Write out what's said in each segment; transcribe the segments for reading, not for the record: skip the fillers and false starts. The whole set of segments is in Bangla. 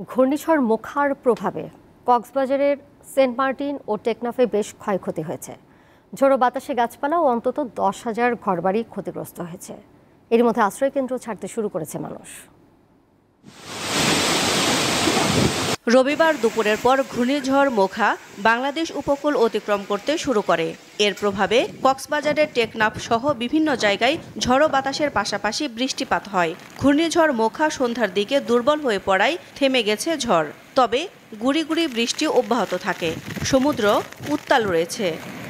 ঘূর্ণিঝড় মোখার প্রভাবে কক্সবাজারের সেন্ট মার্টিন ও টেকনাফে বেশ ক্ষয়ক্ষতি হয়েছে। ঝোড়ো বাতাসে গাছপালা ও অন্তত 10,000 ঘরবাড়ি ক্ষতিগ্রস্ত হয়েছে। এর মধ্যে আশ্রয়কেন্দ্র ছাড়তে শুরু করেছে মানুষ। রবিবার দুপুরের পর ঘূর্ণিঝড় মোখা বাংলাদেশ উপকূল অতিক্রম করতে শুরু করে। এর প্রভাবে কক্সবাজারের টেকনাফ সহ বিভিন্ন জায়গায় ঝড়ো বাতাসের পাশাপাশি বৃষ্টিপাত হয়। ঘূর্ণিঝড় মোখা সন্ধ্যার দিকে দুর্বল হয়ে পড়ায় থেমে গেছে ঝড়, তবে গুড়ি গুড়ি বৃষ্টি অব্যাহত থাকে। সমুদ্র উত্তাল রয়েছে।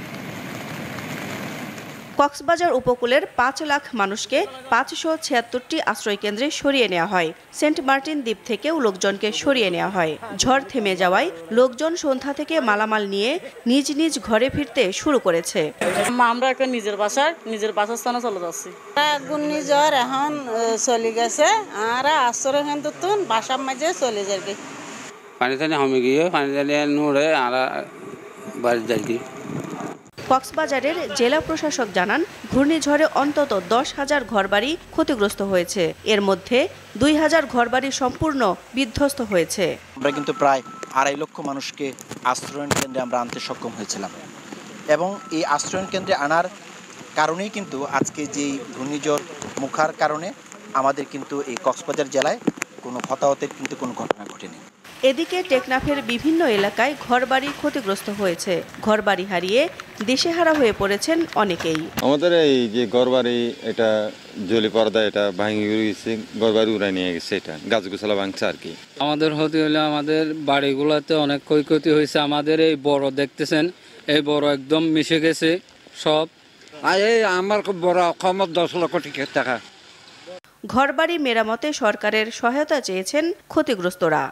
কক্সবাজার উপকূলের 5 লাখ মানুষকে 576টি আশ্রয়কেন্দ্রে সরিয়ে নেওয়া হয়। সেন্ট মার্টিন দ্বীপ থেকেও লোকজনকে সরিয়ে নেওয়া হয়। ঝড় থেমে যাওয়ায় লোকজন সন্ধ্যা থেকে মালামাল নিয়ে নিজ নিজ ঘরে ফিরতে শুরু করেছে। আমরা একটা নিজের বাসস্থানে চলে যাচ্ছি। ঘূর্ণিঝড় এখন চলে গেছে, আর আশ্রয় কেন্দ্র বাসার মাঝে চলে যাবে। পানি টানি কমে গিয়ে পানি টানি নুড়ে আর বাড়ি যাই। কক্সবাজারের জেলা প্রশাসক জানান, ঘূর্ণিঝড়ে অন্তত 10,000 ঘরবাড়ি ক্ষতিগ্রস্ত হয়েছে। এর মধ্যে 2,000 ঘরবাড়ি সম্পূর্ণ বিধ্বস্ত হয়েছে। আমরা কিন্তু প্রায় 2.5 লক্ষ মানুষকে আশ্রয়ণ কেন্দ্রে আমরা আনতে সক্ষম হয়েছিলাম, এবং এই আশ্রয়ণ কেন্দ্রে আনার কারণেই কিন্তু আজকে যে ঘূর্ণিঝড় মোখার কারণে আমাদের কিন্তু এই কক্সবাজার জেলায় কোনো হতাহতের কিন্তু কোনো ঘটনা ঘটেনি। এদিকে টেকনাফের বিভিন্ন এলাকায় ঘরবাড়ি ক্ষতিগ্রস্ত হয়েছে। ঘরবাড়ি হারিয়ে দিশেহারা হয়ে পড়েছেন অনেকেই। আমাদের এই যে ঘরবাড়ি, এটা জলি পর্দা, এটা ভাঙি গেছে, ঘরবাড়ি উড়াই নিয়ে গেছে, এটা গাছগুছালা ভাঙছে আর কি। আমাদের হতে হলে আমাদের বাড়িগুলোতে অনেক ক্ষয়ক্ষতি হয়েছে। আমাদের এই বড় দেখতেছেন, এই বড় একদম মিশে গেছে সব। আমার খুব বড় ক্ষমতা 10 লক্ষ টাকা। ঘরবাড়ি মেরামতে সরকারের সহায়তা চেয়েছেন ক্ষতিগ্রস্তরা।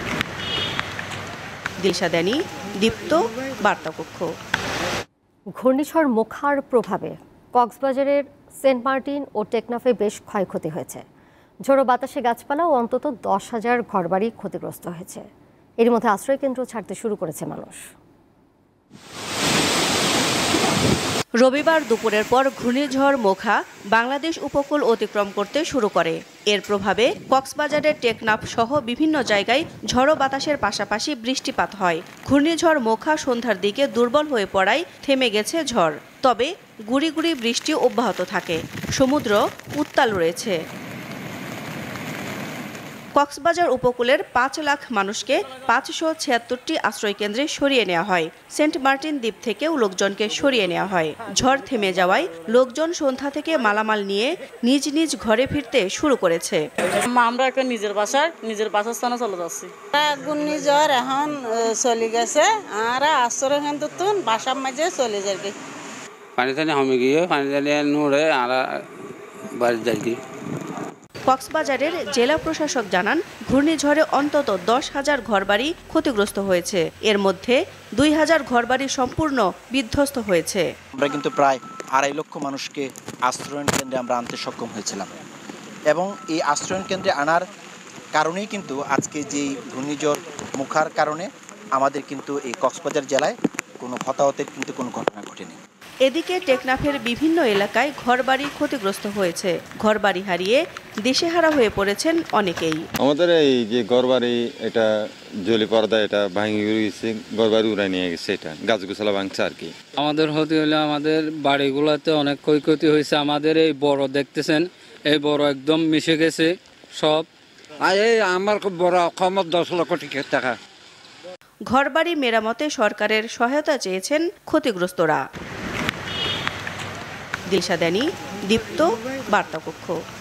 দিলশাদানি, দীপ্ত বার্তাকক্ষ। ঘূর্ণিঝড় মোখার প্রভাবে কক্সবাজারের সেন্ট মার্টিন ও টেকনাফে বেশ ক্ষয়ক্ষতি হয়েছে। ঝোড়ো বাতাসে গাছপালা ও অন্তত 10,000 ঘরবাড়ি ক্ষতিগ্রস্ত হয়েছে। এর মধ্যে আশ্রয়কেন্দ্র ছাড়তে শুরু করেছে মানুষ। রবিবার দুপুরের পর ঘূর্ণিঝড় মোখা বাংলাদেশ উপকূল অতিক্রম করতে শুরু করে। এর প্রভাবে কক্সবাজারের টেকনাফ সহ বিভিন্ন জায়গায় ঝড়ো বাতাসের পাশাপাশি বৃষ্টিপাত হয়। ঘূর্ণিঝড় মোখা সন্ধ্যার দিকে দুর্বল হয়ে পড়ায় থেমে গেছে ঝড়, তবে গুড়ি গুড়ি বৃষ্টি অব্যাহত থাকে। সমুদ্র উত্তাল রয়েছে। কক্সবাজার উপকূলের 5 লাখ মানুষকে 576টি আশ্রয়কেন্দ্রে সরিয়ে নেওয়া হয়। সেন্ট মার্টিন দ্বীপ থেকেও লোকজনকে সরিয়ে নেওয়া হয়। ঝড় থেমে যাওয়ায় লোকজন সন্ধ্যা থেকে মালামাল নিয়ে নিজ নিজ ঘরে ফিরতে শুরু করেছে। আমরা একটা নিজের বাসস্থানে চলে যাচ্ছি। ঘূর্ণিঝড় এখন চলে গেছে, আর আশ্রয় কেন্দ্র বাসার মাঝে চলে যাবে। পানি টানি কমে গিয়ে পানি টানি নুড়ে আর বাড়ি যাই। কক্সবাজারের জেলা প্রশাসক জানান, ঘূর্ণিঝড়ে অন্তত 10,000 ঘরবাড়ি ক্ষতিগ্রস্ত হয়েছে। এর মধ্যে 2,000 ঘরবাড়ি সম্পূর্ণ বিধ্বস্ত হয়েছে। আমরা কিন্তু প্রায় 2.5 লক্ষ মানুষকে আশ্রয়ণ কেন্দ্রে আমরা আনতে সক্ষম হয়েছিলাম, এবং এই আশ্রয়ণ কেন্দ্রে আনার কারণেই কিন্তু আজকে যে ঘূর্ণিঝড় মোখার কারণে আমাদের কিন্তু এই কক্সবাজার জেলায় কোনো হতাহতের কিন্তু কোনো ঘটনা ঘটেনি। এদিকে টেকনাফের বিভিন্ন এলাকায় ঘরবাড়ি ক্ষতিগ্রস্ত হয়েছে। ঘরবাড়ি হারিয়ে দিশেহারা হয়ে পড়েছেন অনেকেই। আমাদের এই যে ঘরবাড়ি, এটা জলি পর্দা, এটা ভাঙি গেছে, ঘরবাড়ি উড়াই নিয়ে গেছে, এটা গাছগুছালা ভাঙছে আর কি। আমাদের হতে হলে আমাদের বাড়িগুলোতে অনেক ক্ষয়ক্ষতি হয়েছে। আমাদের এই বড় দেখতেছেন, এই বড় একদম মিশে গেছে সব। আমার খুব বড় ক্ষমতা 10 লক্ষ টাকা। ঘরবাড়ি মেরামতে সরকারের সহায়তা চেয়েছেন ক্ষতিগ্রস্তরা। দিলশাদানি, দীপ্ত বার্তাকক্ষ।